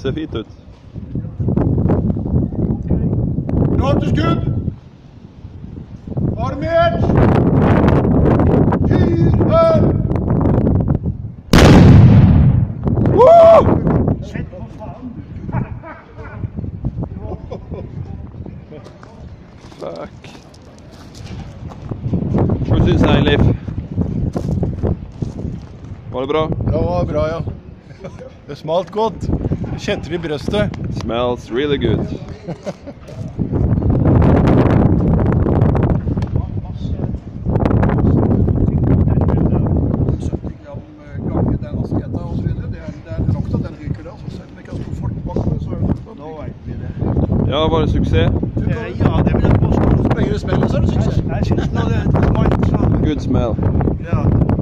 ser fint ut. Klar til skudd! Armert! Fyr! Sett på faen! Fuck. Hva synes jeg, Leif? Var det bra? Det var bra, ja. Det smalt godt. Det kjente vi i brøstet. Smells really good. Ja, var det suksess? Ja, det vil jeg påstå. Så lenge det smeller, så er det suksess. Jeg synes nå det er et mann som... Good smell. Ja.